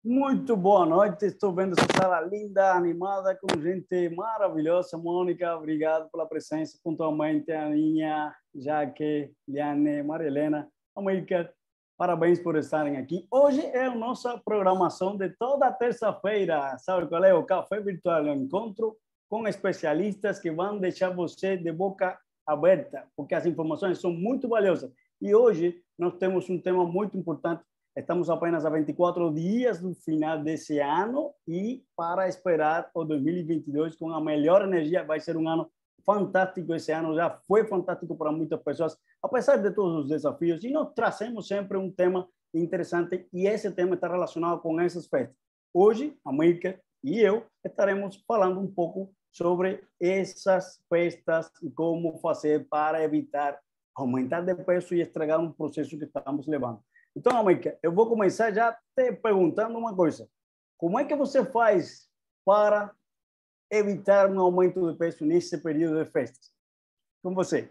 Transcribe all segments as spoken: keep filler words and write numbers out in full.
Muito boa noite, estou vendo essa sala linda, animada, com gente maravilhosa. Mônica, obrigado pela presença, pontualmente a Aninha, Jaque, Liane, Maria Helena, Amílcar, parabéns por estarem aqui. Hoje é a nossa programação de toda terça-feira, sabe qual é? O Café Virtual, um encontro com especialistas que vão deixar você de boca aberta, porque as informações são muito valiosas. E hoje nós temos um tema muito importante. Estamos apenas a vinte e quatro dias do final desse ano e para esperar o dois mil e vinte e dois com a melhor energia. Vai ser um ano fantástico esse ano, já foi fantástico para muitas pessoas, apesar de todos os desafios. E nós trazemos sempre um tema interessante e esse tema está relacionado com essas festas. Hoje, a Amílcar e eu estaremos falando um pouco sobre essas festas e como fazer para evitar aumentar de peso e estragar um processo que estamos levando. Então, Amílcar, eu vou começar já te perguntando uma coisa. Como é que você faz para evitar um aumento de peso nesse período de festas? Com você.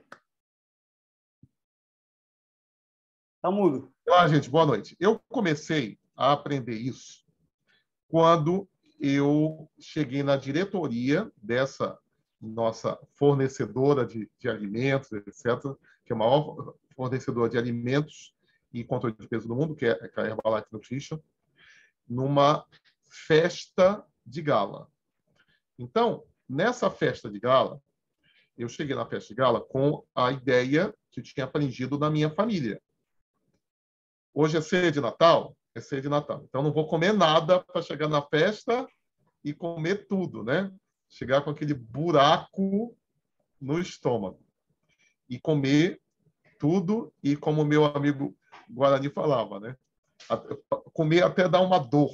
Está mudo. Olá, gente, boa noite. Eu comecei a aprender isso quando eu cheguei na diretoria dessa nossa fornecedora de, de alimentos, etcétera, que é a maior fornecedora de alimentos e controle de peso do mundo, que é a Herbalife Nutrition, numa festa de gala. Então, nessa festa de gala, eu cheguei na festa de gala com a ideia que eu tinha aprendido na minha família. Hoje é ceia de Natal? É ceia de Natal. Então, não vou comer nada para chegar na festa e comer tudo, né? Chegar com aquele buraco no estômago. E comer tudo e, como meu amigo Guarani falava, né? Comer até dar uma dor.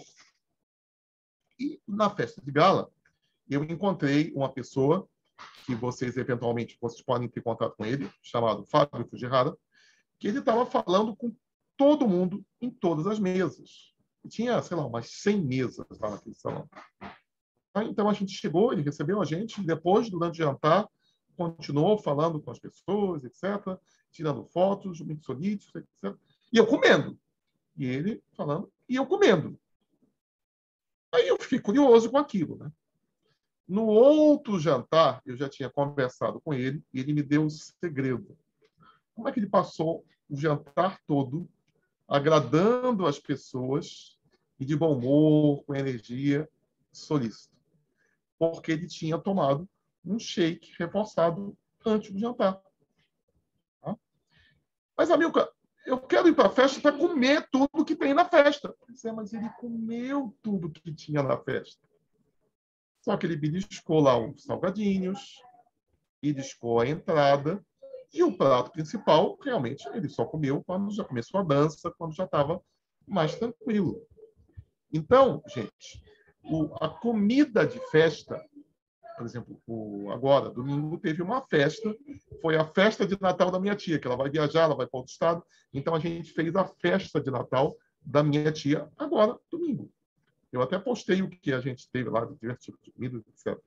E na festa de gala, eu encontrei uma pessoa que vocês, eventualmente, vocês podem ter contato com ele, chamado Fábio Fujihara, que ele estava falando com todo mundo em todas as mesas. Tinha, sei lá, umas cem mesas lá naquele salão. Então, a gente chegou, ele recebeu a gente, e depois, durante o jantar, continuou falando com as pessoas, etcétera, tirando fotos, muito solícitos, etcétera. E eu comendo. E ele falando, e eu comendo. Aí eu fiquei curioso com aquilo, né? No outro jantar, eu já tinha conversado com ele, e ele me deu um segredo. Como é que ele passou o jantar todo agradando as pessoas e de bom humor, com energia, solícito? Porque ele tinha tomado um shake reforçado antes do jantar. Tá? Mas, Amílcar, eu quero ir para a festa para comer tudo que tem na festa. É, mas ele comeu tudo que tinha na festa. Só que ele beliscou lá os salgadinhos, beliscou a entrada, e o prato principal, realmente, ele só comeu quando já começou a dança, quando já estava mais tranquilo. Então, gente, o, a comida de festa, por exemplo, o, agora, domingo, teve uma festa, foi a festa de Natal da minha tia, que ela vai viajar, ela vai para outro estado, então a gente fez a festa de Natal da minha tia agora, domingo. Eu até postei o que a gente teve lá, de diversos tipos de comida, etcétera.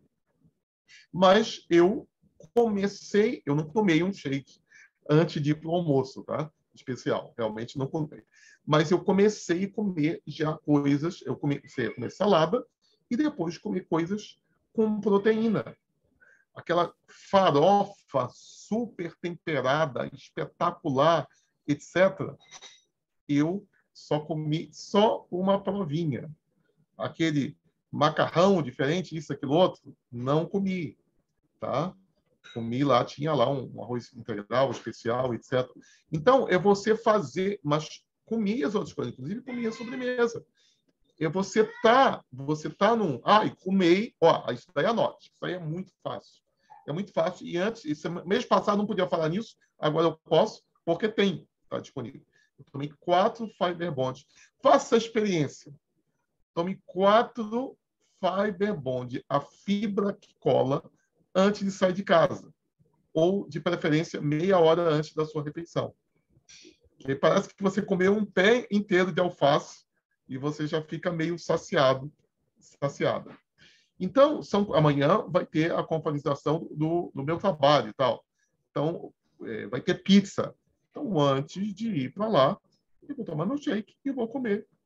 Mas eu comecei, eu não tomei um shake antes de ir para o almoço, tá? Especial, realmente não comi. Mas eu comecei a comer já coisas, eu comecei a comer salada e depois comer coisas com proteína. Aquela farofa super temperada, espetacular, etcétera. Eu só comi só uma provinha. Aquele macarrão diferente, isso, aquilo, outro, não comi, tá? Comi lá, tinha lá um, um arroz integral especial, etcétera. Então, é você fazer, mas comi as outras coisas, inclusive comi a sobremesa. É você tá, você tá num, ai, ah, comei, ó, isso daí anote, isso aí é muito fácil. É muito fácil, e antes, isso, mês passado não podia falar nisso, agora eu posso, porque tem, tá disponível. Eu tomei quatro Fiber Bond. Faça a experiência. Tome quatro Fiber Bond, a fibra que cola, antes de sair de casa. Ou, de preferência, meia hora antes da sua refeição. Porque parece que você comeu um pé inteiro de alface e você já fica meio saciado, saciada. Então, são, amanhã vai ter a confraternização do, do meu trabalho e tal. Então, é, vai ter pizza. Então, antes de ir para lá, eu vou tomar meu shake e vou comer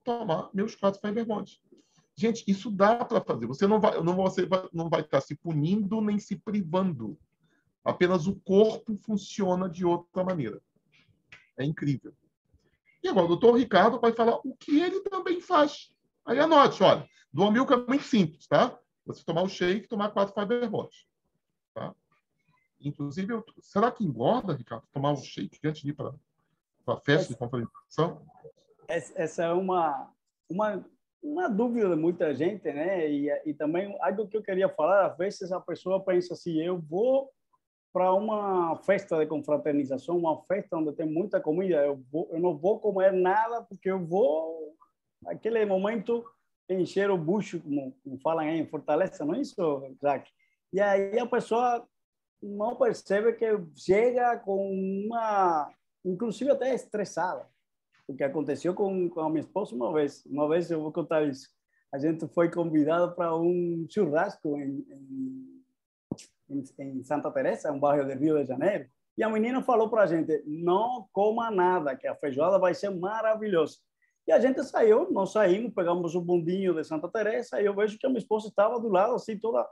tomar meus quatro Fiber Bonds. Gente, isso dá para fazer. Você não vai, não, você vai, não vai estar se punindo nem se privando. Apenas o corpo funciona de outra maneira. É incrível. E agora o doutor Ricardo vai falar o que ele também faz. Aí anote, olha, do Milk é muito simples, tá? Você tomar o shake e tomar quatro Fiber Bonds. Tá? Inclusive, eu, será que engorda, Ricardo, tomar um shake antes de ir para a festa de confraternização? Essa é uma, uma, uma dúvida de muita gente, né? E, e também algo que eu queria falar, às vezes a pessoa pensa assim, eu vou para uma festa de confraternização, uma festa onde tem muita comida, eu, vou, eu não vou comer nada porque eu vou, naquele momento, encher o bucho, como, como falam aí em Fortaleza, não é isso, Jack? E aí a pessoa não percebe que chega com uma, inclusive até estressada, o que aconteceu com, com a minha esposa uma vez. Uma vez eu vou contar isso. A gente foi convidado para um churrasco em, em, em, em Santa Teresa, um bairro de Rio de Janeiro. E a menina falou para a gente, não coma nada, que a feijoada vai ser maravilhosa. E a gente saiu, nós saímos, pegamos o bondinho de Santa Teresa e eu vejo que a minha esposa estava do lado, assim, toda...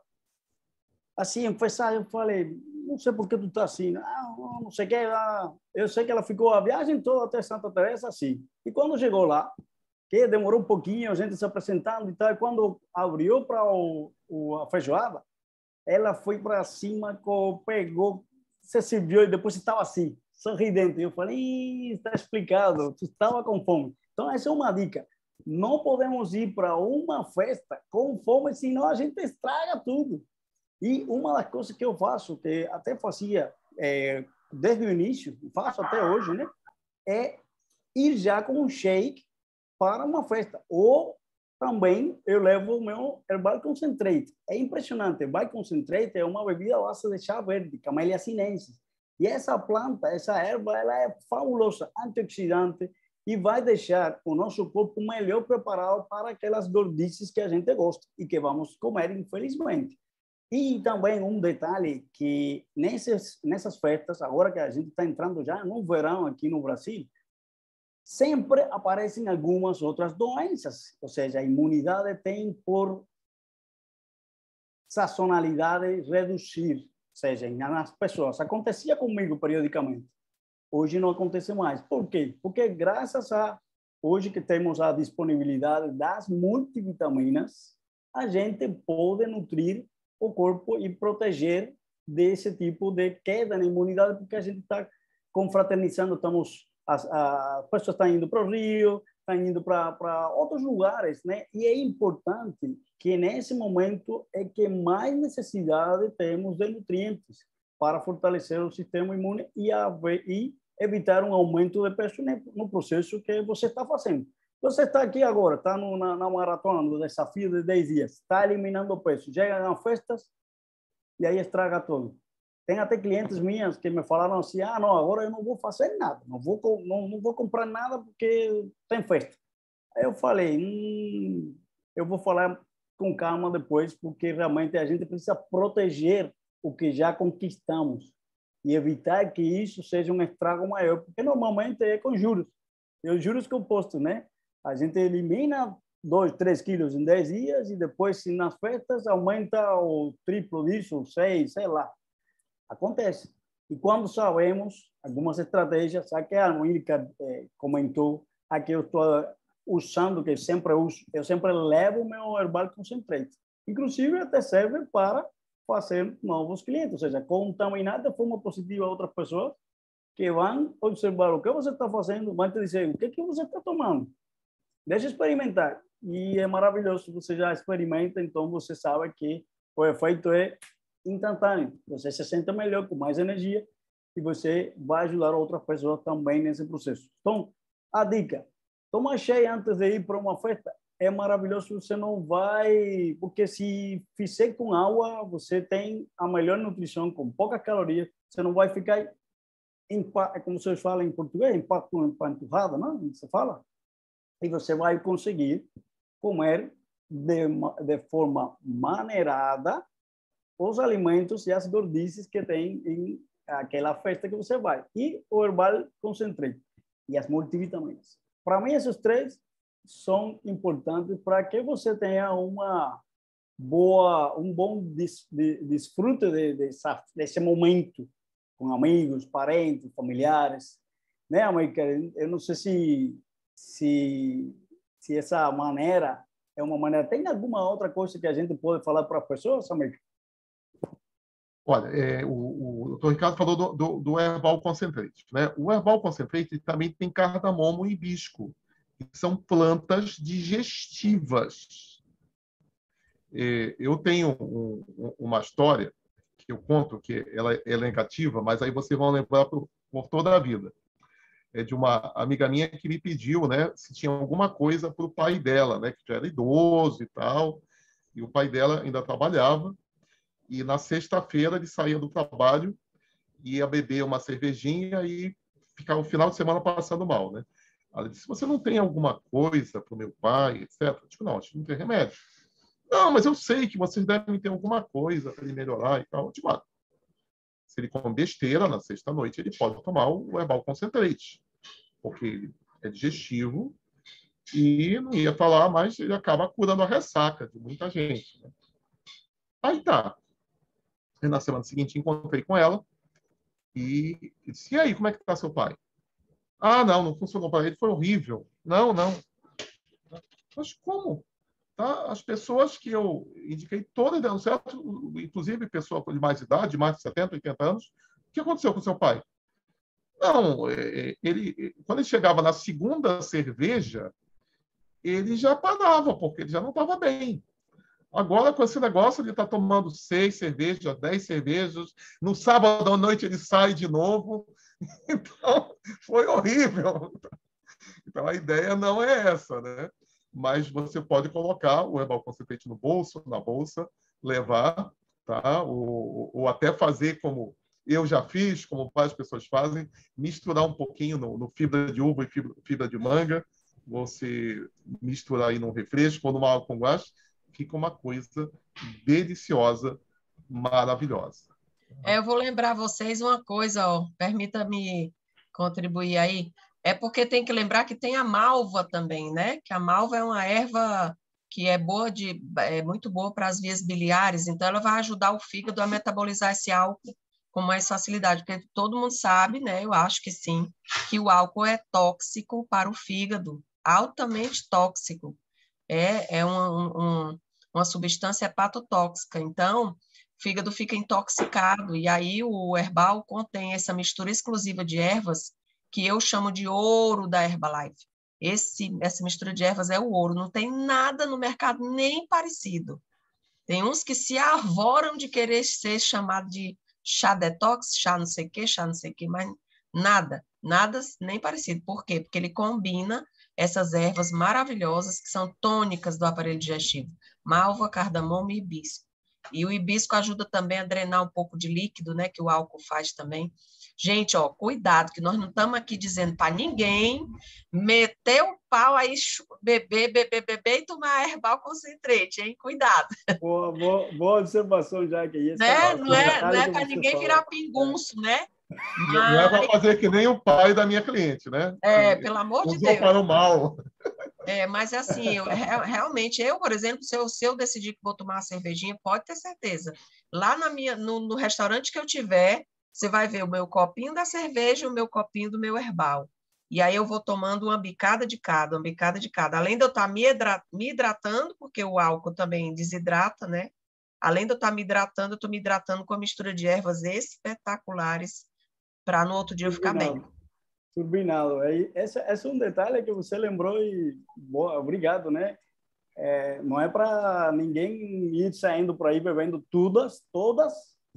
Assim, eu falei, não sei por que tu tá assim. Ah, não sei o que. Ah, eu sei que ela ficou a viagem toda até Santa Teresa assim. E quando chegou lá, que demorou um pouquinho, a gente se apresentando e tal, e quando abriu para o, o, a feijoada, ela foi para cima, pegou, se serviu e depois estava assim, sorridente. Eu falei, está explicado, tu estava com fome. Então, essa é uma dica. Não podemos ir para uma festa com fome, senão a gente estraga tudo. E uma das coisas que eu faço, que até fazia é, desde o início, faço até hoje, né, é ir já com um shake para uma festa. Ou também eu levo o meu Herbal Concentrate. É impressionante. Herbal Concentrate é uma bebida à base de chá verde, Camellia sinensis. E essa planta, essa erva, ela é fabulosa, antioxidante, e vai deixar o nosso corpo melhor preparado para aquelas gordices que a gente gosta e que vamos comer, infelizmente. E também um detalhe que nessas, nessas festas, agora que a gente está entrando já no verão aqui no Brasil, sempre aparecem algumas outras doenças. Ou seja, a imunidade tem por sazonalidade reduzir. Ou seja, nas pessoas. Acontecia comigo periodicamente. Hoje não acontece mais. Por quê? Porque graças a hoje que temos a disponibilidade das multivitaminas, a gente pode nutrir o corpo e proteger desse tipo de queda na imunidade, porque a gente está confraternizando, estamos, as, as pessoas estão indo para o Rio, estão indo para outros lugares, né? E é importante que nesse momento é que mais necessidade temos de nutrientes para fortalecer o sistema imune e, a, e evitar um aumento de peso no processo que você está fazendo. Você está aqui agora, está na, na maratona, no desafio de dez dias, está eliminando peso, chega nas festas e aí estraga tudo. Tem até clientes minhas que me falaram assim, ah, não, agora eu não vou fazer nada, não vou, não, não vou comprar nada porque tem festa. Aí eu falei, hum, eu vou falar com calma depois, porque realmente a gente precisa proteger o que já conquistamos e evitar que isso seja um estrago maior, porque normalmente é com juros. E os juros compostos, né? A gente elimina dois, três quilos em dez dias e depois, se nas festas, aumenta o triplo disso, seis, sei lá. Acontece. E quando sabemos algumas estratégias, a que a Armílica eh, comentou, a que eu estou usando, que eu sempre uso, eu sempre levo o meu Herbal Concentrate. Inclusive, até serve para fazer novos clientes, ou seja, contaminar de forma positiva outras pessoas que vão observar o que você está fazendo, vão te dizer o que, que você está tomando. Deixa experimentar. E é maravilhoso, você já experimenta, então você sabe que o efeito é instantâneo. Você se sente melhor, com mais energia, e você vai ajudar outras pessoas também nesse processo. Então, a dica, toma cheia antes de ir para uma festa, é maravilhoso, você não vai... Porque se fizer com água, você tem a melhor nutrição, com poucas calorias, você não vai ficar, como vocês falam em português, empanturrado, não? Você fala? E você vai conseguir comer de, de forma maneirada os alimentos e as gordices que tem em aquela festa que você vai. E o Herbal Concentrate e as multivitaminas. Para mim, esses três são importantes para que você tenha uma boa, um bom des, de, desfrute de, de essa, desse momento com amigos, parentes, familiares, né, América? Eu não sei se, se, se essa maneira é uma maneira. Tem alguma outra coisa que a gente pode falar para as pessoas, América? Olha, é, o, o doutor Ricardo falou do, do, do Herbal Concentrate, né? O Herbal Concentrate também tem cardamomo e hibisco, que são plantas digestivas. É, eu tenho um, uma história que eu conto, que ela, ela é negativa, mas aí vocês vão lembrar por, por toda a vida. É de uma amiga minha que me pediu, né, se tinha alguma coisa para o pai dela, né, que já era idoso e tal, e o pai dela ainda trabalhava. E na sexta-feira ele saía do trabalho, ia beber uma cervejinha e ficava o final de semana passando mal, né? Ela disse: você não tem alguma coisa para o meu pai, etcétera? Eu digo: não, acho que não tem remédio. Não, mas eu sei que vocês devem ter alguma coisa para ele melhorar e tal. Eu digo: ah, se ele come besteira na sexta-noite, ele pode tomar o Herbal Concentrate, porque ele é digestivo e não ia falar, mas ele acaba curando a ressaca de muita gente, né? Aí tá. E na semana seguinte encontrei com ela e disse: e aí, como é que está seu pai? Ah, não, não funcionou para ele, foi horrível. Não, não. Mas como? Tá? As pessoas que eu indiquei, todas deram certo, inclusive pessoa de mais idade, mais de setenta, oitenta anos. O que aconteceu com seu pai? Não, ele, quando ele chegava na segunda cerveja, ele já parava, porque ele já não estava bem. Agora, com esse negócio, ele está tomando seis cervejas, dez cervejas. No sábado à noite, ele sai de novo. Então, foi horrível. Então, a ideia não é essa, né? Mas você pode colocar o Herbal Concentrate no bolso, na bolsa, levar, tá? Ou, ou até fazer como eu já fiz, como várias pessoas fazem, misturar um pouquinho no, no fibra de uva e fibra, fibra de manga, você misturar aí num refresco ou numa água com gás, fica uma coisa deliciosa, maravilhosa. É, eu vou lembrar vocês uma coisa, ó, permita-me contribuir aí. É porque tem que lembrar que tem a malva também, né? Que a malva é uma erva que é boa de, é muito boa para as vias biliares, então ela vai ajudar o fígado a metabolizar esse álcool com mais facilidade, porque todo mundo sabe, né? Eu acho que sim, que o álcool é tóxico para o fígado, altamente tóxico. É, é uma, um, uma substância hepatotóxica. Então, o fígado fica intoxicado, e aí o herbal contém essa mistura exclusiva de ervas que eu chamo de ouro da Herbalife. Esse, essa mistura de ervas é o ouro, não tem nada no mercado nem parecido. Tem uns que se arvoram de querer ser chamado de chá detox, chá não sei o quê, chá não sei o quê, mas nada, nada nem parecido. Por quê? Porque ele combina essas ervas maravilhosas que são tônicas do aparelho digestivo, malva, cardamomo e hibisco. E o hibisco ajuda também a drenar um pouco de líquido, né, que o álcool faz também. Gente, ó, cuidado, que nós não estamos aqui dizendo para ninguém meter o pau aí, beber, beber, beber e tomar Herbal Concentrate, hein? Cuidado. Boa, boa, boa observação, já que esse né? é Não é, não é para ninguém fala. virar pingunço, né? Mas... Não é para fazer que nem o pai da minha cliente, né? É, pelo amor de Usou Deus. para o mal. É, mas assim, eu, realmente, eu, por exemplo, se eu, se eu decidir que vou tomar uma cervejinha, pode ter certeza. Lá na minha, no, no restaurante que eu tiver, você vai ver o meu copinho da cerveja e o meu copinho do meu herbal. E aí eu vou tomando uma bicada de cada, uma bicada de cada. Além de eu estar me, hidrat, me hidratando, porque o álcool também desidrata, né? Além de eu estar me hidratando, eu estou me hidratando com a mistura de ervas espetaculares para no outro dia eu ficar bem. Turbinado. Esse, esse é um detalhe que você lembrou e boa, obrigado, né? É, não é para ninguém ir saindo por aí bebendo todas, todas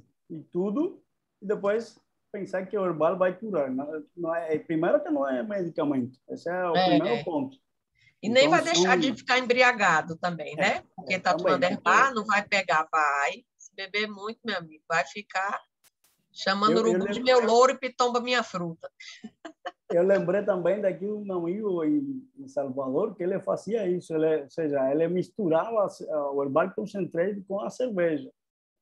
e tudo e depois pensar que o herbal vai curar. Não, não é, primeiro que não é medicamento. Esse é o é, primeiro ponto. E então, nem vai deixar são... de ficar embriagado também, né? É, porque é, tá também, tomando herbal, porque... não vai pegar, vai. Se beber muito, meu amigo, vai ficar chamando eu, urubu eu de meu louro e pitomba minha fruta. Eu lembrei também daqui um amigo em, em Salvador que ele fazia isso, ele, ou seja, ele misturava o herbal concentrado com a cerveja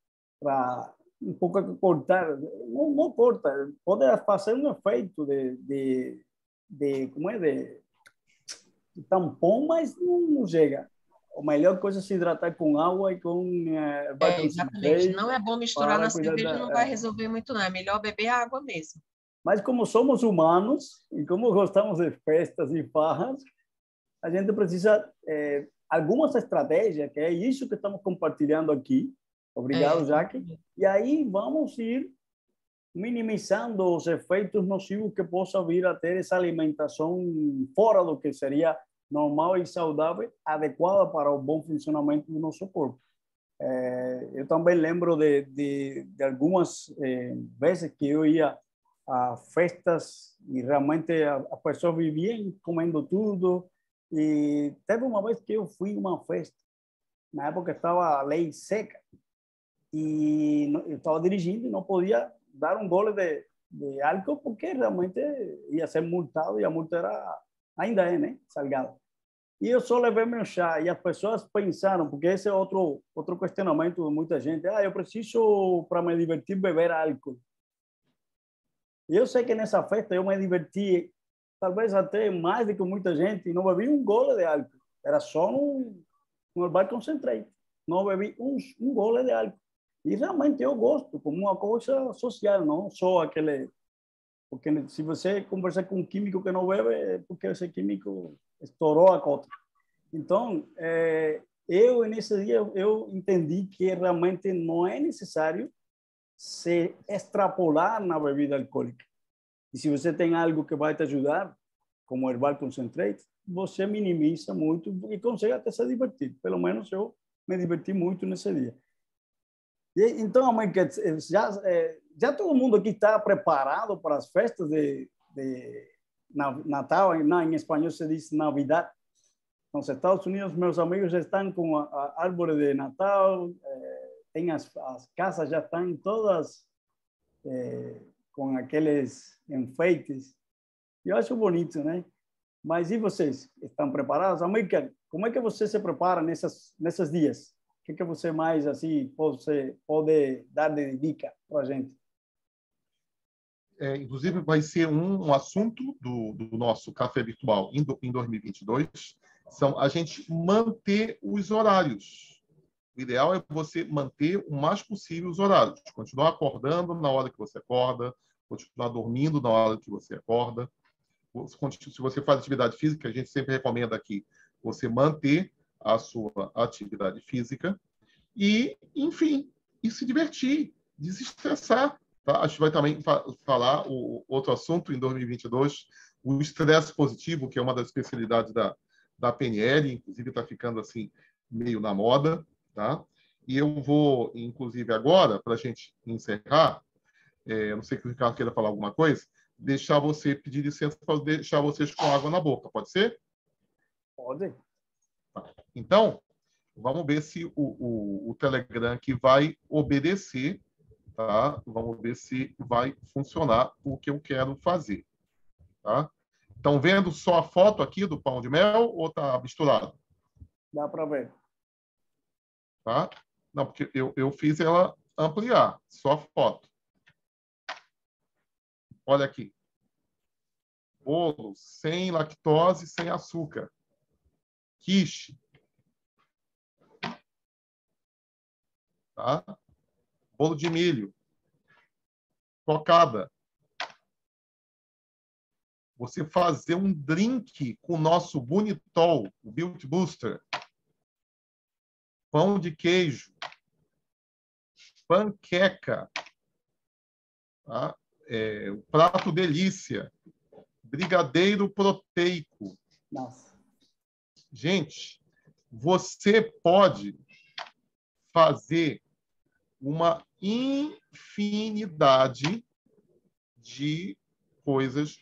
para um pouco cortar, não, não corta, pode fazer um efeito de, de, de como é de tampão, mas não chega. A melhor coisa é se hidratar com água e com é, é, exatamente. Não é bom misturar na cerveja, da, não vai resolver muito, não. É melhor beber água mesmo. Mas como somos humanos e como gostamos de festas e farras, a gente precisa é, algumas estratégias, que é isso que estamos compartilhando aqui. Obrigado, é, Jaque. E aí vamos ir minimizando os efeitos nocivos que possa vir a ter essa alimentação fora do que seria normal e saudável, adequada para o bom funcionamento do nosso corpo. É, eu também lembro de, de, de algumas é, vezes que eu ia a festas e realmente as pessoas viviam comendo tudo. E teve uma vez que eu fui a uma festa, na época estava a lei seca, e eu estava dirigindo e não podia dar um gole de, de álcool porque realmente ia ser multado e a multa era, ainda é, né, salgada. E eu só levei meu chá e as pessoas pensaram, porque esse é outro, outro questionamento de muita gente, ah, eu preciso, para me divertir, beber álcool. E eu sei que nessa festa eu me diverti, talvez até mais do que muita gente, e não bebi um gole de álcool. Era só um, um herbal concentrate. Não bebi um, um gole de álcool. E realmente eu gosto, como uma coisa social, não só aquele... Porque se você conversar com um químico que não bebe, é porque esse químico estourou a cota. Então, é, eu, nesse dia, eu entendi que realmente não é necessário se extrapolar na bebida alcoólica. E se você tem algo que vai te ajudar, como herbal concentrate, você minimiza muito e consegue até se divertir. Pelo menos eu me diverti muito nesse dia. E, então, mãe, já, já todo mundo aqui está preparado para as festas de, de Natal? Não, em espanhol se diz Navidad. Nos Estados Unidos, meus amigos já estão com a, a árvore de Natal, eh, tem as, as casas já estão todas eh, com aqueles enfeites. Eu acho bonito, né? Mas e vocês? Estão preparados? América, como é que você se prepara nessas, nesses dias? O que, que você mais assim pode, pode dar de dica para a gente? É, inclusive, vai ser um, um assunto do, do nosso café virtual em, do, em dois mil e vinte e dois, são a gente manter os horários. O ideal é você manter o mais possível os horários. Continuar acordando na hora que você acorda, continuar dormindo na hora que você acorda. Se você faz atividade física, a gente sempre recomenda aqui você manter a sua atividade física e, enfim, e se divertir, desestressar. Tá? A gente vai também falar o outro assunto em dois mil e vinte e dois, o estresse positivo, que é uma das especialidades da, da P N L, inclusive está ficando assim meio na moda. Tá? E eu vou, inclusive, agora, para a gente encerrar, é, não sei que o Ricardo queira falar alguma coisa, deixar você, pedir licença para deixar vocês com água na boca, pode ser? Pode. Tá. Então, vamos ver se o, o, o Telegram aqui vai obedecer, tá? Vamos ver se vai funcionar o que eu quero fazer, tá? Estão vendo só a foto aqui do pão de mel ou está misturado? Dá para ver. Tá? Não, porque eu, eu fiz ela ampliar, só a foto. Olha aqui. Bolo sem lactose, sem açúcar. Quiche. Tá? Bolo de milho. Cocada. Você fazer um drink com o nosso Bonitol, o Build Booster. Pão de queijo. Panqueca. Tá? É, o prato delícia. Brigadeiro proteico. Nossa. Gente, você pode fazer uma infinidade de coisas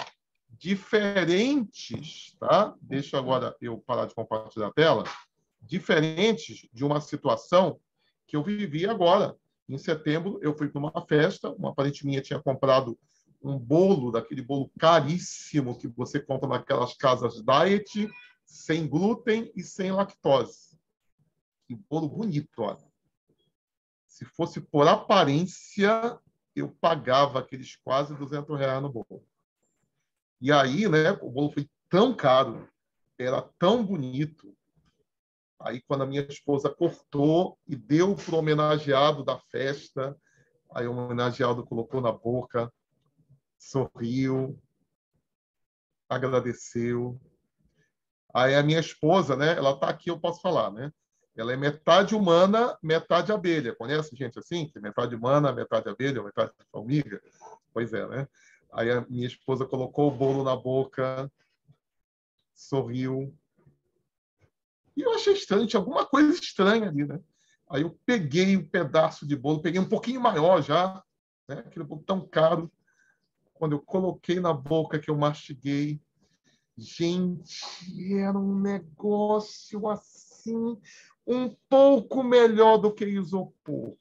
diferentes, tá? Deixa agora eu parar de compartilhar a tela. Diferentes de uma situação que eu vivi agora. Em setembro, eu fui para uma festa, uma parente minha tinha comprado um bolo, daquele bolo caríssimo que você compra naquelas casas diet, sem glúten e sem lactose. Que bolo bonito, olha. Se fosse por aparência, eu pagava aqueles quase duzentos reais no bolo. E aí, né, o bolo foi tão caro era tão bonito. Aí, quando a minha esposa cortou e deu para o homenageado da festa, aí o homenageado colocou na boca, sorriu, agradeceu. Aí a minha esposa, né? Ela está aqui, eu posso falar, né? Ela é metade humana, metade abelha. Conhece gente assim? Que é metade humana, metade abelha, metade formiga? Pois é, né? Aí a minha esposa colocou o bolo na boca, sorriu. E eu achei estranho, tinha alguma coisa estranha ali, né? Aí eu peguei um pedaço de bolo, peguei um pouquinho maior já, né? Aquele bolo tão caro. Quando eu coloquei na boca, que eu mastiguei, gente, era um negócio assim, um pouco melhor do que isopor.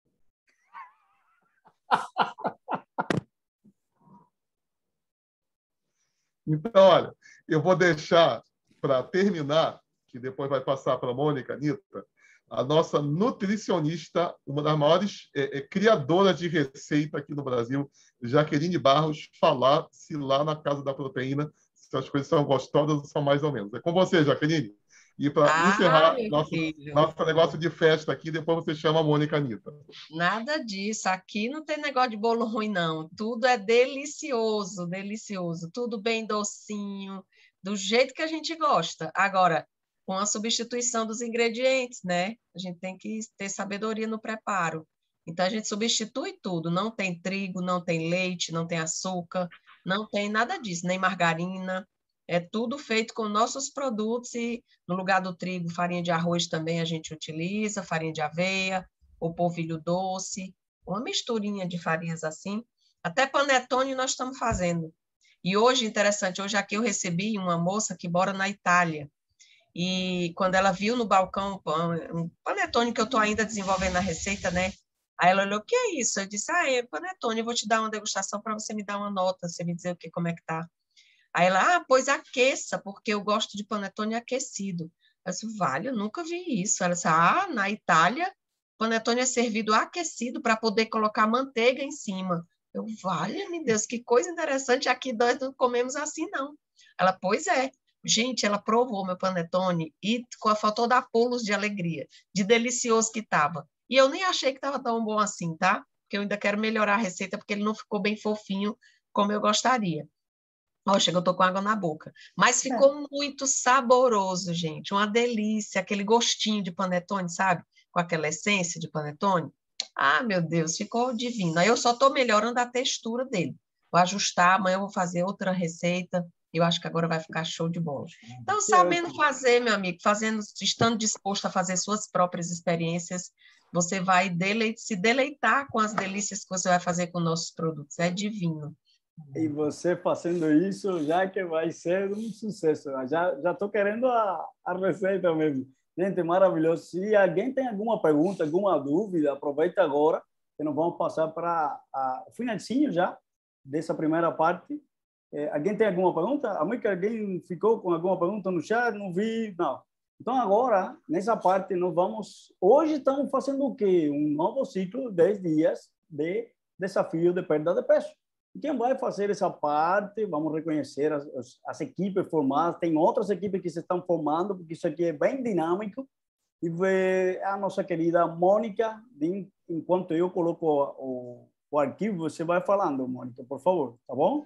Então, olha, eu vou deixar para terminar, que depois vai passar para a Mônica, Anitta, a nossa nutricionista, uma das maiores é, é, criadoras de receita aqui no Brasil, Jaqueline Barros, falar se lá na Casa da Proteína se as coisas são gostosas ou são mais ou menos. É com você, Jaqueline. E para Ah, encerrar meu nosso, filho, nosso negócio de festa aqui, depois você chama a Mônica, Anitta. nada disso. Aqui não tem negócio de bolo ruim, não. Tudo é delicioso, delicioso. Tudo bem docinho, do jeito que a gente gosta. Agora, com a substituição dos ingredientes, né? A gente tem que ter sabedoria no preparo. Então, a gente substitui tudo. Não tem trigo, não tem leite, não tem açúcar, não tem nada disso, nem margarina. É tudo feito com nossos produtos e, no lugar do trigo, farinha de arroz também a gente utiliza, farinha de aveia, o polvilho doce, uma misturinha de farinhas assim. Até panetone nós estamos fazendo. E hoje, interessante, hoje aqui eu recebi uma moça que mora na Itália. E quando ela viu no balcão um panetone que eu estou ainda desenvolvendo a receita, né? Aí ela olhou, o que é isso? Eu disse, ah, é panetone, eu vou te dar uma degustação para você me dar uma nota, você me dizer o que, como é que tá. Aí ela, ah, pois aqueça, porque eu gosto de panetone aquecido. Eu disse, vale, eu nunca vi isso. Ela disse, ah, na Itália, panetone é servido aquecido para poder colocar manteiga em cima. Eu, vale-me Deus, que coisa interessante, aqui nós não comemos assim, não. Ela, pois é. Gente, ela provou meu panetone e faltou dar pulos de alegria, de delicioso que estava. E eu nem achei que estava tão bom assim, tá? Porque eu ainda quero melhorar a receita, porque ele não ficou bem fofinho como eu gostaria. Ó, chega, eu tô com água na boca. Mas ficou muito saboroso, gente. Uma delícia, aquele gostinho de panetone, sabe? Com aquela essência de panetone. Ah, meu Deus, ficou divino. Aí eu só tô melhorando a textura dele. Vou ajustar, amanhã eu vou fazer outra receita. Eu acho que agora vai ficar show de bola. Então, sabendo fazer, meu amigo, fazendo, estando disposto a fazer suas próprias experiências, você vai dele- se deleitar com as delícias que você vai fazer com nossos produtos. É divino. E você fazendo isso, já que vai ser um sucesso. Já já estou querendo a, a receita mesmo. Gente, maravilhoso. Se alguém tem alguma pergunta, alguma dúvida, aproveita agora, que nós vamos passar para o finalzinho já dessa primeira parte. É, alguém tem alguma pergunta? A mãe que alguém ficou com alguma pergunta no chat? Não vi, não. Então, agora, nessa parte, nós vamos... Hoje estamos fazendo o quê? Um novo ciclo, dez dias de desafio de perda de peso. Quem vai fazer essa parte, vamos reconhecer as, as equipes formadas, tem outras equipes que se estão formando, porque isso aqui é bem dinâmico, e a nossa querida Mônica, enquanto eu coloco o, o arquivo, você vai falando, Mônica, por favor, tá bom?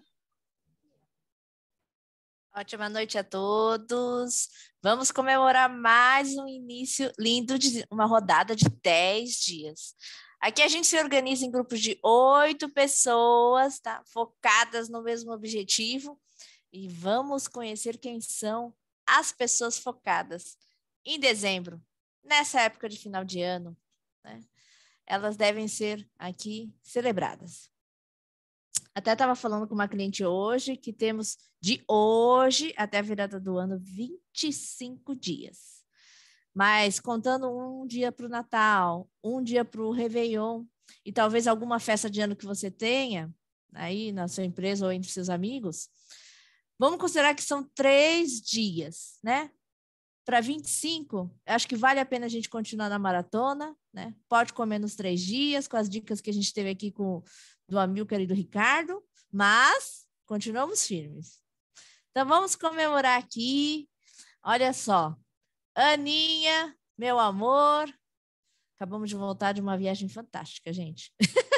Ótima noite a todos. Vamos comemorar mais um início lindo de uma rodada de dez dias. Aqui a gente se organiza em grupos de oito pessoas, tá? Focadas no mesmo objetivo, e vamos conhecer quem são as pessoas focadas. Em dezembro, nessa época de final de ano, né? Elas devem ser aqui celebradas. Até estava falando com uma cliente hoje que temos de hoje até a virada do ano vinte e cinco dias. Mas contando um dia para o Natal, um dia para o Réveillon e talvez alguma festa de ano que você tenha aí na sua empresa ou entre seus amigos, vamos considerar que são três dias, né? Para vinte e cinco, acho que vale a pena a gente continuar na maratona, né? Pode comer nos três dias, com as dicas que a gente teve aqui com do Amilcar e do Ricardo, mas continuamos firmes. Então, vamos comemorar aqui Olha só. Aninha, meu amor. Acabamos de voltar de uma viagem fantástica, gente.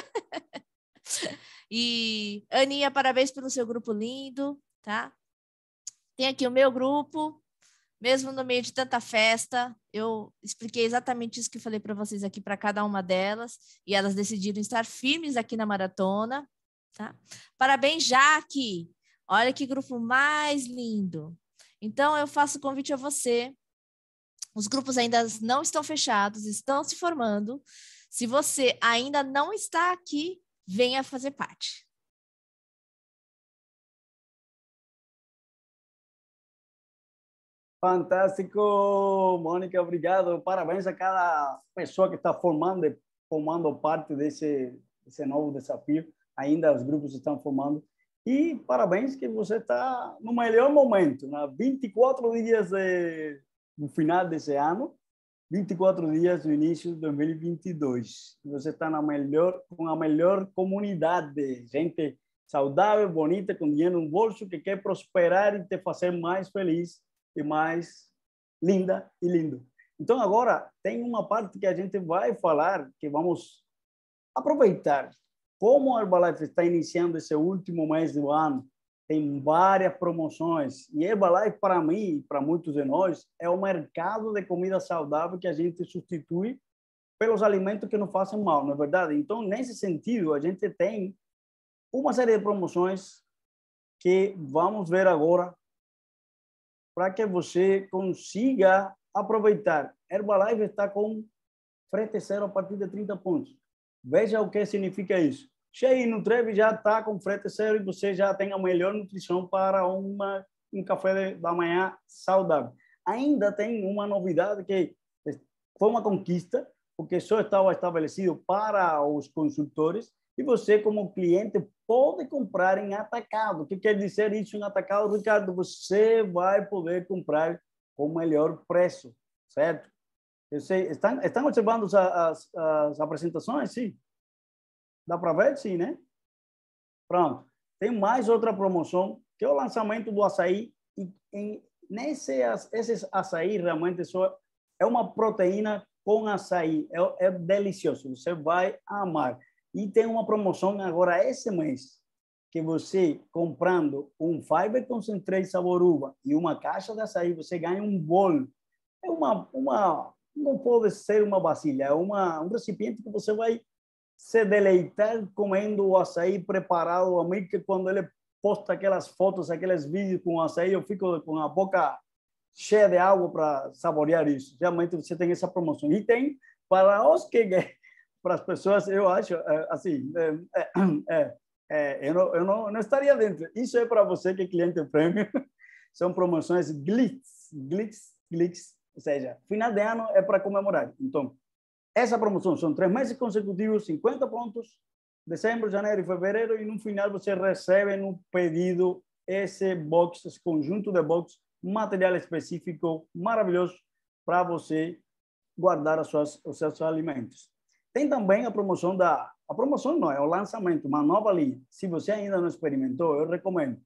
E, Aninha, parabéns pelo seu grupo lindo, tá? Tem aqui o meu grupo. Mesmo no meio de tanta festa, eu expliquei exatamente isso que eu falei para vocês aqui para cada uma delas, e elas decidiram estar firmes aqui na maratona, tá? Parabéns, Jaque! Olha que grupo mais lindo. Então, eu faço o convite a você. Os grupos ainda não estão fechados, estão se formando. Se você ainda não está aqui, venha fazer parte. Fantástico, Mônica, obrigado. Parabéns a cada pessoa que está formando, formando parte desse, desse novo desafio. Ainda os grupos estão formando. E parabéns que você está no melhor momento, na vinte e quatro dias de, no final desse ano, vinte e quatro dias do início de dois mil e vinte e dois. Você está na melhor, com a melhor comunidade, gente saudável, bonita, com dinheiro no bolso, que quer prosperar e te fazer mais feliz e mais linda e lindo. Então, agora, tem uma parte que a gente vai falar, que vamos aproveitar. Como a Herbalife está iniciando esse último mês do ano, tem várias promoções. E Herbalife, para mim e para muitos de nós, é o mercado de comida saudável que a gente substitui pelos alimentos que não fazem mal, não é verdade? Então, nesse sentido, a gente tem uma série de promoções que vamos ver agora para que você consiga aproveitar. Herbalife está com frete zero a partir de trinta pontos. Veja o que significa isso. Shein Nutreve já está com frete zero e você já tem a melhor nutrição para uma, um café da manhã saudável. Ainda tem uma novidade que foi uma conquista, porque só estava estabelecido para os consultores e você, como cliente, pode comprar em atacado. O que quer dizer isso em atacado, Ricardo? Você vai poder comprar com melhor preço, certo? Eu sei, estão, estão observando as, as, as apresentações? Sim. Dá para ver? Sim, né? Pronto. Tem mais outra promoção, que é o lançamento do açaí. E em, nesse esse açaí, realmente, só é uma proteína com açaí. É, é delicioso. Você vai amar. E tem uma promoção agora esse mês, que você, comprando um Fiber Concentrate sabor uva e uma caixa de açaí, você ganha um bolo. É uma, uma, não pode ser uma vasilha, é uma, um recipiente que você vai se deleitar comendo o açaí preparado. A mim, que quando ele posta aquelas fotos, aqueles vídeos com açaí, eu fico com a boca cheia de água para saborear isso. Realmente você tem essa promoção. E tem para os que... para as pessoas, eu acho, assim, é, é, é, eu, não, eu não, não estaria dentro. Isso é para você que é cliente prêmio. São promoções glitz, glitz, glitz, ou seja, final de ano é para comemorar. Então, essa promoção são três meses consecutivos, cinquenta pontos, dezembro, janeiro e fevereiro, e no final você recebe no pedido esse box, esse conjunto de box, material específico maravilhoso para você guardar as suas, os seus alimentos. Tem também a promoção da... A promoção não, é o lançamento, uma nova linha. Se você ainda não experimentou, eu recomendo.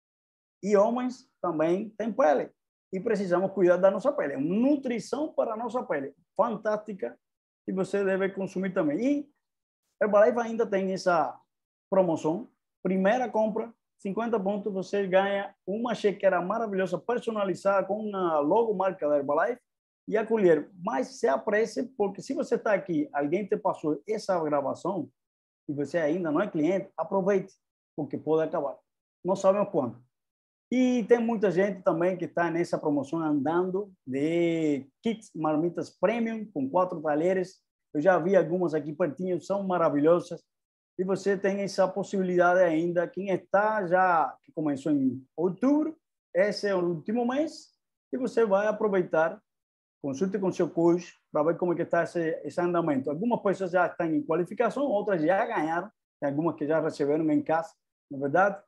E homens também têm pele. E precisamos cuidar da nossa pele. Nutrição para a nossa pele. Fantástica. E você deve consumir também. E Herbalife ainda tem essa promoção. Primeira compra, cinquenta pontos, você ganha uma xícara maravilhosa, personalizada, com a logomarca da Herbalife. E a colher, mas se apresse, porque se você está aqui, alguém te passou essa gravação e você ainda não é cliente, aproveite, porque pode acabar. Não sabemos quando. E tem muita gente também que está nessa promoção andando de kits marmitas premium com quatro talheres. Eu já vi algumas aqui pertinho, são maravilhosas. E você tem essa possibilidade ainda. Quem está já, que começou em outubro, esse é o último mês, e você vai aproveitar. Consulte com seu coach para ver como é que está esse, esse andamento. Algumas pessoas já estão em qualificação, outras já ganharam, tem algumas que já receberam em casa, não é verdade?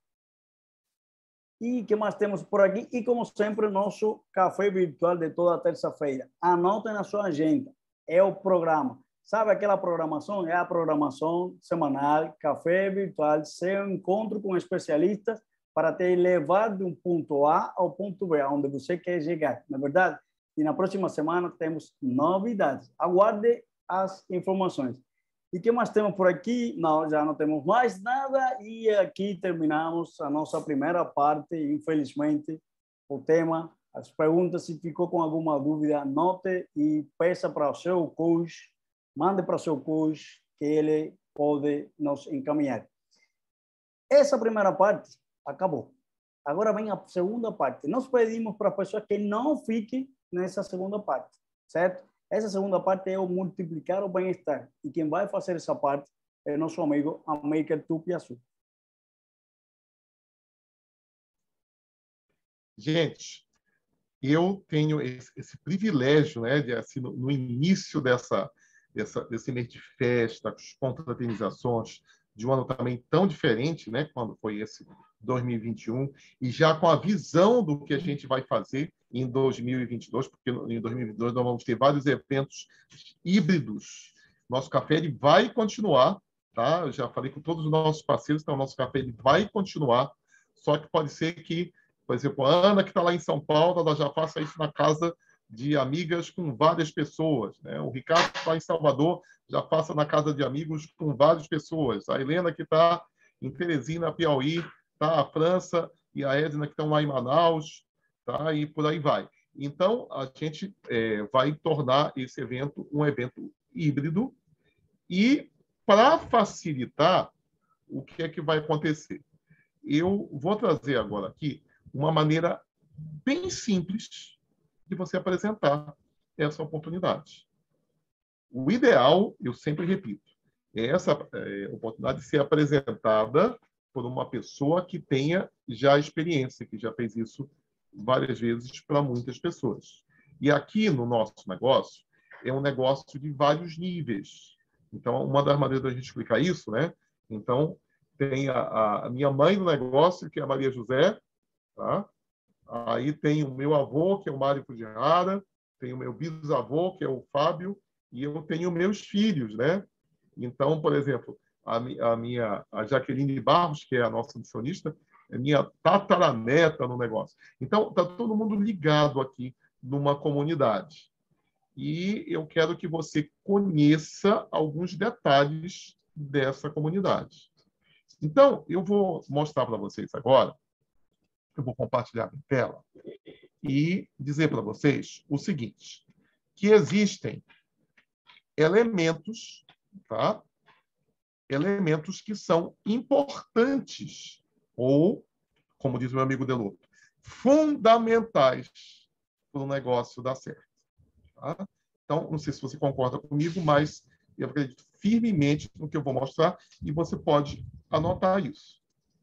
E o que mais temos por aqui? E, como sempre, o nosso café virtual de toda terça-feira. Anotem na sua agenda, é o programa. Sabe aquela programação? É a programação semanal, café virtual, seu encontro com especialistas para te levar de um ponto A ao ponto B, onde você quer chegar, na verdade? E na próxima semana temos novidades. Aguarde as informações. E o que mais temos por aqui? Não, já não temos mais nada. E aqui terminamos a nossa primeira parte. Infelizmente, o tema, as perguntas, se ficou com alguma dúvida, anote e peça para o seu coach, mande para o seu coach, que ele pode nos encaminhar. Essa primeira parte acabou. Agora vem a segunda parte. Nós pedimos para as pessoas que não fiquem nessa segunda parte, certo? Essa segunda parte é o multiplicar o bem-estar. E quem vai fazer essa parte é nosso amigo Amílcar Tupiaçu. Gente, eu tenho esse, esse privilégio, né, de, assim, no, no início dessa, dessa, desse mês de festa, com as confraternizações, de um ano também tão diferente, né, quando foi esse dois mil e vinte e um, e já com a visão do que a gente vai fazer em dois mil e vinte e dois, porque em dois mil e vinte e dois nós vamos ter vários eventos híbridos. Nosso café ele vai continuar, tá? Eu já falei com todos os nossos parceiros, então o nosso café ele vai continuar, só que pode ser que, por exemplo, a Ana, que está lá em São Paulo, ela já faça isso na casa de amigas com várias pessoas, né? O Ricardo, que está em Salvador, já faça na casa de amigos com várias pessoas. A Helena, que está em Teresina, Piauí, tá? A França e a Edna, que estão lá em Manaus, tá? E por aí vai. Então, a gente é, vai tornar esse evento um evento híbrido e, para facilitar, o que é que vai acontecer? Eu vou trazer agora aqui uma maneira bem simples de você apresentar essa oportunidade. O ideal, eu sempre repito, é essa é, oportunidade ser apresentada por uma pessoa que tenha já experiência, que já fez isso várias vezes para muitas pessoas. E aqui no nosso negócio, é um negócio de vários níveis. Então, uma das maneiras da gente explicar isso, né? Então, tem a, a minha mãe no negócio, que é a Maria José, tá? Aí tem o meu avô, que é o Mário Fujihara, tem o meu bisavô, que é o Fábio, e eu tenho meus filhos, né? Então, por exemplo, a, a minha a Jaqueline Barros, que é a nossa nutricionista, é minha tataraneta no negócio. Então, está todo mundo ligado aqui numa comunidade. E eu quero que você conheça alguns detalhes dessa comunidade. Então, eu vou mostrar para vocês agora, eu vou compartilhar minha tela, e dizer para vocês o seguinte, que existem elementos, tá? Elementos que são importantes, ou, como diz meu amigo Deluto, fundamentais para o negócio dar certo. Tá? Então, não sei se você concorda comigo, mas eu acredito firmemente no que eu vou mostrar e você pode anotar isso.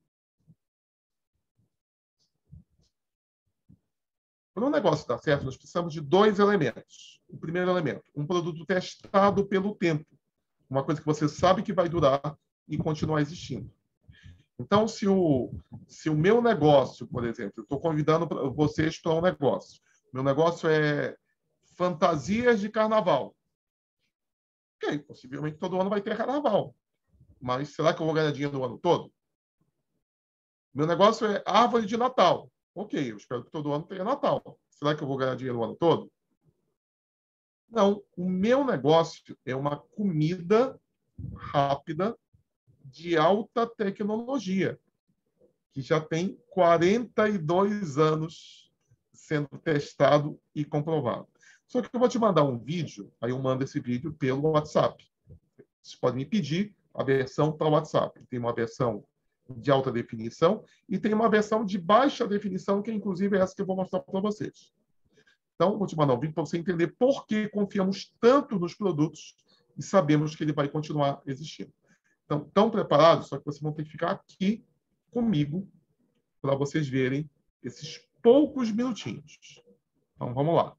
Para um negócio dar certo, nós precisamos de dois elementos. O primeiro elemento, um produto testado pelo tempo. Uma coisa que você sabe que vai durar e continuar existindo. Então, se o, se o meu negócio, por exemplo, eu estou convidando vocês para um negócio. Meu negócio é fantasias de carnaval. Ok, possivelmente todo ano vai ter carnaval. Mas será que eu vou ganhar dinheiro o ano todo? Meu negócio é árvore de Natal. Ok, eu espero que todo ano tenha Natal. Será que eu vou ganhar dinheiro o ano todo? Não, o meu negócio é uma comida rápida de alta tecnologia, que já tem quarenta e dois anos sendo testado e comprovado. Só que eu vou te mandar um vídeo, aí eu mando esse vídeo pelo WhatsApp. Vocês podem me pedir a versão para o WhatsApp. Tem uma versão de alta definição e tem uma versão de baixa definição, que inclusive é essa que eu vou mostrar para vocês. Então, vou te mandar um vídeo para você entender por que confiamos tanto nos produtos e sabemos que ele vai continuar existindo. Então, estão preparados? Só que vocês vão ter que ficar aqui comigo para vocês verem esses poucos minutinhos. Então, vamos lá.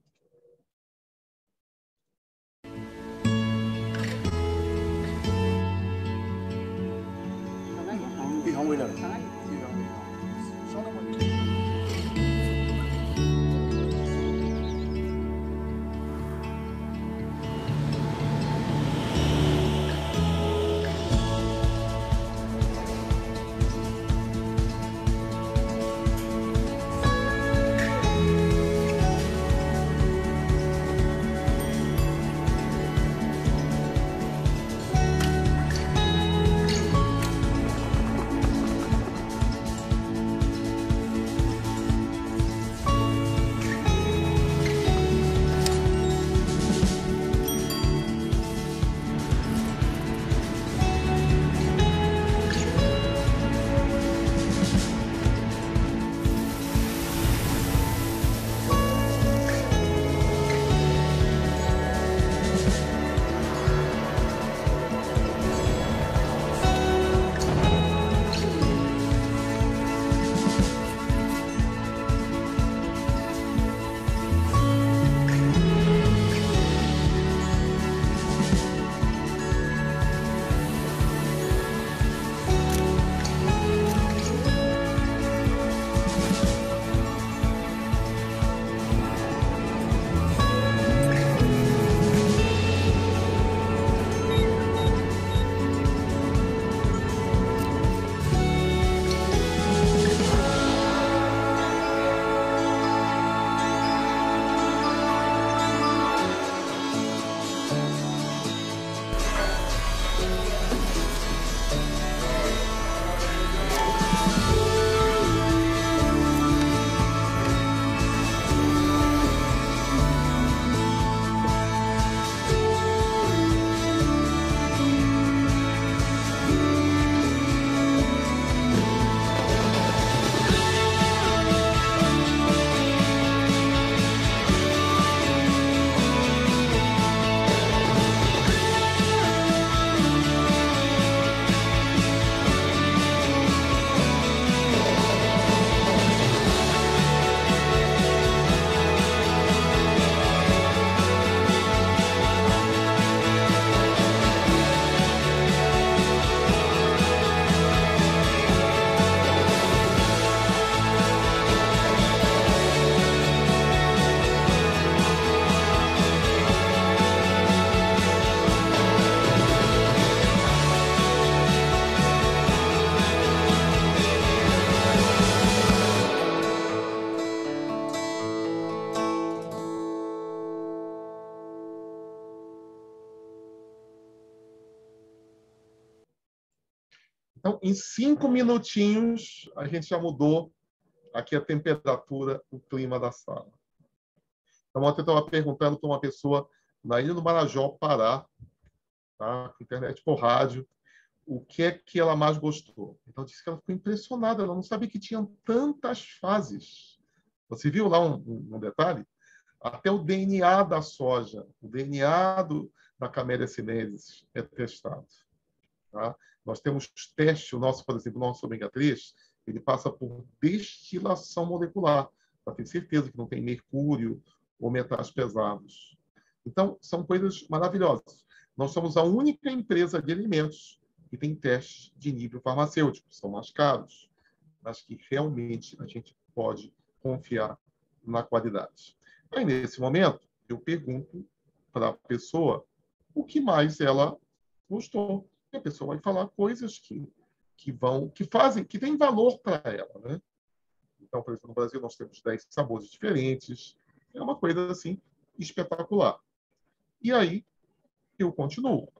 Então, em cinco minutinhos, a gente já mudou aqui a temperatura, o clima da sala. Então, ontem eu estava perguntando para uma pessoa na Ilha do Marajó, Pará, tá? Internet por rádio, o que é que ela mais gostou. Então, disse que ela ficou impressionada, ela não sabia que tinham tantas fases. Você viu lá um, um detalhe? Até o D N A da soja, o D N A do, da Camellia sinensis é testado. Tá? Nós temos testes, o nosso, por exemplo, o nosso ômega três, ele passa por destilação molecular, para ter certeza que não tem mercúrio ou metais pesados. Então, são coisas maravilhosas. Nós somos a única empresa de alimentos que tem testes de nível farmacêutico, são mais caros, mas que realmente a gente pode confiar na qualidade. Aí, nesse momento, eu pergunto para a pessoa o que mais ela gostou. E a pessoa vai falar coisas que, que vão, que fazem, que têm valor para ela, né? Então, por exemplo, no Brasil nós temos dez sabores diferentes. É uma coisa assim espetacular. E aí eu continuo.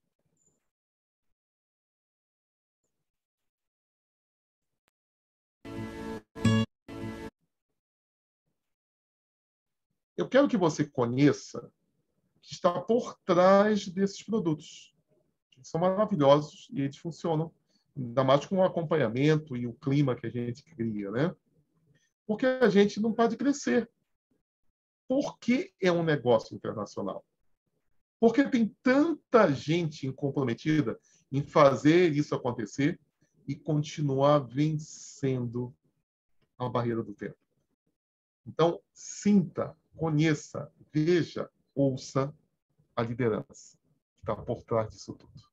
Eu quero que você conheça o que está por trás desses produtos. Eles são maravilhosos e eles funcionam, ainda mais com o acompanhamento e o clima que a gente cria, né? Porque a gente não pode crescer. Por que é um negócio internacional? Porque tem tanta gente comprometida em fazer isso acontecer e continuar vencendo a barreira do tempo. Então, sinta, conheça, veja, ouça a liderança que está por trás disso tudo.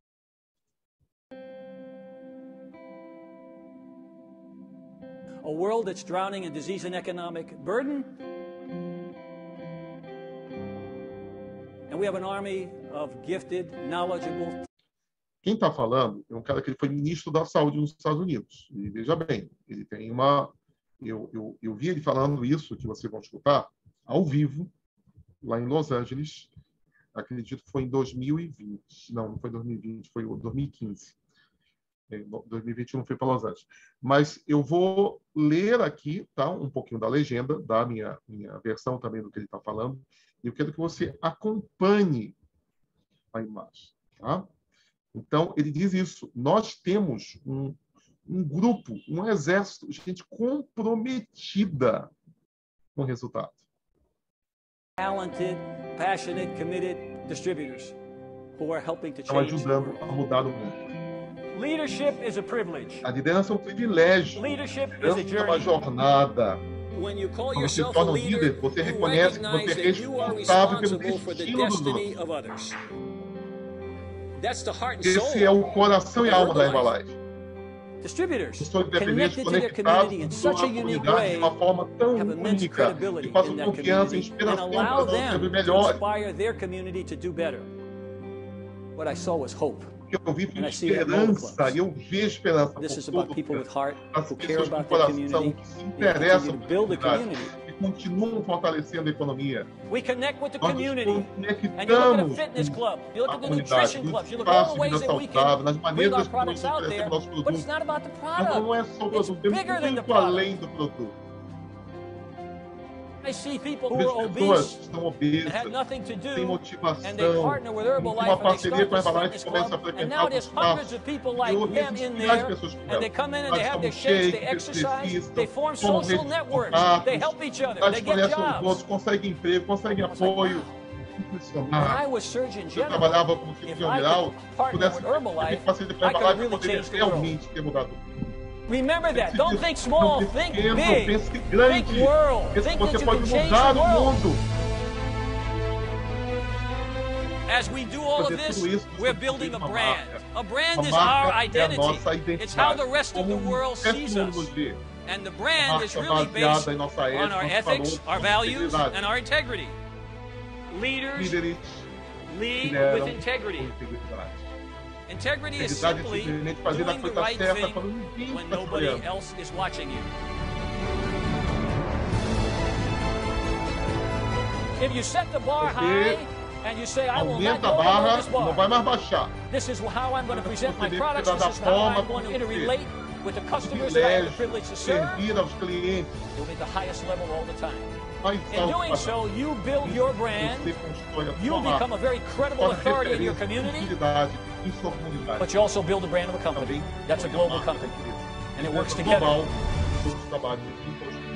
A world that's drowning in disease and economic burden. And we have an army of gifted, knowledgeable. Quem está falando é um cara que ele foi ministro da Saúde nos Estados Unidos. E veja bem, ele tem uma... Eu, eu, eu vi ele falando isso, que vocês vão escutar, ao vivo, lá em Los Angeles. Acredito que foi em dois mil e vinte. Não, não foi dois mil e vinte, foi dois mil e quinze. Em dois mil e vinte eu não fui para Los Angeles. Mas eu vou ler aqui, tá, um pouquinho da legenda, da minha, minha versão também do que ele está falando. E eu quero que você acompanhe a imagem. Tá? Então, ele diz isso. Nós temos um, um grupo, um exército, gente comprometida com o resultado. Talented, passionate, committed distributors who are helping to Estão change. ajudando a mudar o mundo. Leadership is a privilege. A liderança é um privilégio. Leadership A is a liderança é uma journey. jornada. When you call Quando você se yourself a torna um leader, líder, você you reconhece que recognize você é that you are responsável pelo responsible for the destino dos destiny outros. of others. That's the heart and Esse é soul. o coração e a alma da Herbalife. Distributors Pessoas independentes connected to their conectadas community in com such a a unique comunidade de way uma forma tão have immense única, credibility que passam in that confiança e community and inspiração para allow nós them sermos to melhores. inspire their community to do better. What I saw was hope. O que eu vi foi And I see it at all esperança, clubs. e eu vejo esperança por This is todo about people with heart as who care pessoas com about their coração community que se and interessam continue to por build a comunidade, community. que continuam fortalecendo a economia. We connect with the Nós nos community. And you look at a conectamos fitness com club, you look a at the comunidade, nutrition nos clubs, you look at all espaços the de ways vida that we saudável, can nas bring maneiras our que nós products out oferecemos there, nossos but it's produtos. not about the Mas não product. é só o It's produto, temos bigger than the muito product. além do produto. I see people who As are pessoas obese estão and obesas, have nothing to têm do, motivação, and they partner with têm Herbalife uma and they parceria start com a this Herbalife fitness e começam a club, and frequentar now os there's hundreds espaços. of people E like hoje them existem in milhares de there, pessoas com and they ela. come in and they Elas have their tomam shakes, they shake, exercise, exercisam, they form tomam social redes de networks, they contatos, help each other, elas they get conhecem os jobs. outros, conseguem emprego, conseguem apoio. When Impressionante. I was Surgeon Eu General, trabalhava como if cirurgião I geral, could partner pudesse with Herbalife, fazer de I could Herbalife, really poderia change the world. realmente ter mudado. Remember that. Pense Don't nisso. think small, Não pense think pequeno, big. pense grande. Think world. Pense Think que that você you pode can change mudar the o world. mundo. As we do all of Fazer this, tudo isso, we're você building a uma brand. marca. A brand A is our marca é a identity. nossa It's how identidade. the rest of the Como world o resto sees do mundo us. nos vê. And the A brand is marca really baseada based em nossa on ética, our nossos ethics, valores, our nossa values, integridade. and our integrity. Leaders Líderes lead lideram with com integrity. integridade. Integrity is Integridade é simply simplesmente fazer a doing the coisa right certa thing quando ninguém when está te nobody olhando. else is watching you. If you set the bar Você high, And you say, I will not Aumenta a go below barra, this não bar. vai mais baixar. This is how I'm going to present my Você products. deve This is da how forma I'm going to como você interrelate with the customers that I have the privilege to serve. servir aos clientes. You'll be at the highest level all the time. Mais In doing so, you build your brand. Você constrói a sua You'll become marca, a very credible sua authority in your referência, community, credibilidade em sua comunidade. but you also build a brand of a company. Também That's a uma global marca company. da empresa. And it works Empresa together. global, todos trabalham em conjunto.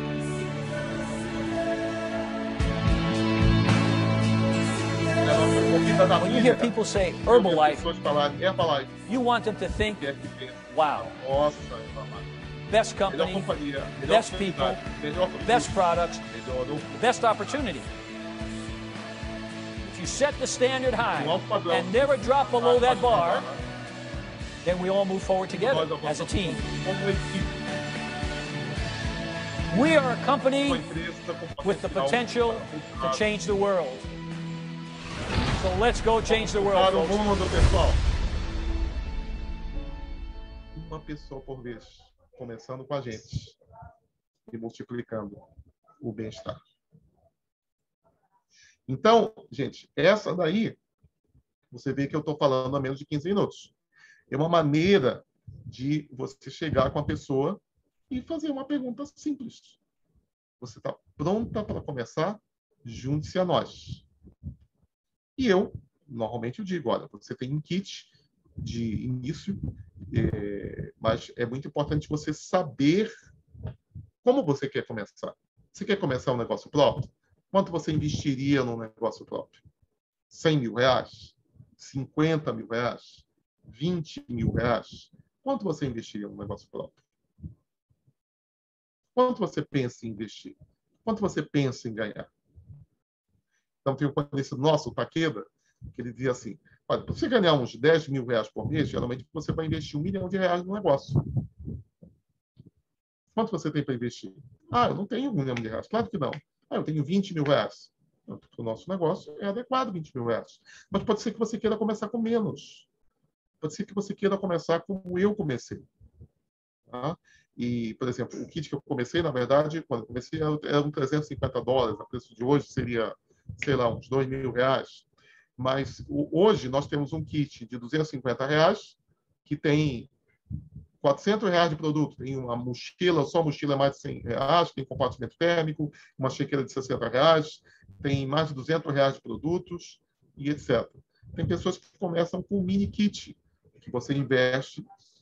When you hear people say Herbalife, Pessoas falarem Herbalife, you want them to think, que é que pensa, wow, nossa, Herbalife. best Melhor company, companhia, melhor best comunidade, people, melhor produto, best products, melhor oferta. best opportunity. If you set the standard high Um alto padrão. and never drop below that bar, then we all move forward together Nós as a team. como equipe, We are a uma company empresa com with the potencial potential para to change the world. So let's go change the world, Para o folks. mundo, pessoal. Uma pessoa por vez, começando com a gente e multiplicando o bem-estar. Então, gente, essa daí, você vê que eu estou falando há menos de quinze minutos. É uma maneira de você chegar com a pessoa e fazer uma pergunta simples. Você está pronta para começar? Junte-se a nós. E eu, normalmente, eu digo, olha, você tem um kit de início, é, mas é muito importante você saber como você quer começar. Você quer começar um negócio próprio? Quanto você investiria num negócio próprio? cem mil reais? cinquenta mil reais? vinte mil reais? Quanto você investiria num negócio próprio? Quanto você pensa em investir? Quanto você pensa em ganhar? Então, tem um conhecido nosso, o Takeda, que ele dizia assim, para você ganhar uns dez mil reais por mês, geralmente você vai investir um milhão de reais no negócio. Quanto você tem para investir? Ah, eu não tenho um milhão de reais. Claro que não. Ah, eu tenho vinte mil reais. Para o nosso negócio é adequado vinte mil reais. Mas pode ser que você queira começar com menos. Pode ser que você queira começar como eu comecei. Tá? E, por exemplo, o kit que eu comecei, na verdade, quando eu comecei, eram trezentos e cinquenta dólares. O preço de hoje seria, sei lá, uns dois mil reais. Mas hoje nós temos um kit de duzentos e cinquenta reais que tem quatrocentos reais de produto. Tem uma mochila, só a mochila é mais de cem reais, tem compartimento térmico, uma chequeira de sessenta reais, tem mais de duzentos reais de produtos e etcétera. Tem pessoas que começam com um mini kit, que você investe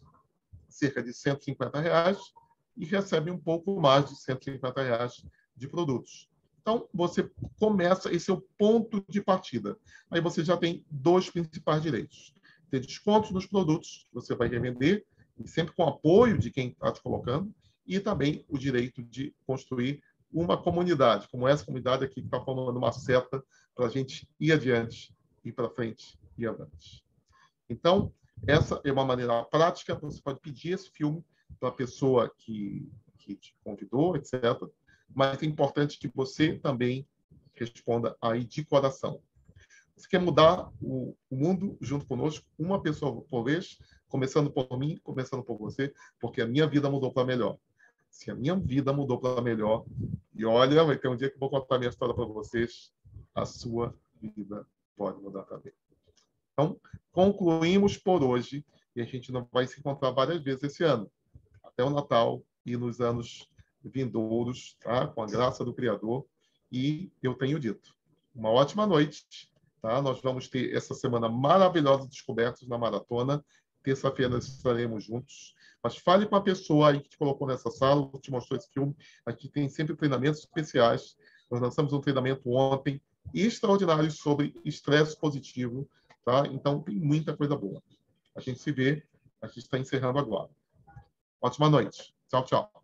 cerca de cento e cinquenta reais e recebe um pouco mais de cento e cinquenta reais de produtos. Então, você começa, esse é o ponto de partida. Aí você já tem dois principais direitos. Ter descontos nos produtos que você vai revender, e sempre com apoio de quem está te colocando, e também o direito de construir uma comunidade, como essa comunidade aqui que está formando uma seta para a gente ir adiante, ir para frente e avante. Então, essa é uma maneira prática, você pode pedir esse filme para a pessoa que, que te convidou, etcétera. Mas é importante que você também responda aí de coração. Você quer mudar o, o mundo junto conosco, uma pessoa por vez, começando por mim, começando por você, porque a minha vida mudou para melhor. Se a minha vida mudou para melhor, e olha, vai ter um dia que eu vou contar a minha história para vocês, a sua vida pode mudar também. Então, concluímos por hoje, e a gente não vai se encontrar várias vezes esse ano, até o Natal e nos anos vindouros, tá? Com a graça do Criador. E eu tenho dito, uma ótima noite. Tá? Nós vamos ter essa semana maravilhosa de descobertas na maratona. Terça-feira nós estaremos juntos. Mas fale com a pessoa aí que te colocou nessa sala, que te mostrou esse filme. Aqui tem sempre treinamentos especiais. Nós lançamos um treinamento ontem extraordinário sobre estresse positivo. Tá? Então, tem muita coisa boa. A gente se vê. A gente está encerrando agora. Ótima noite. Tchau, tchau.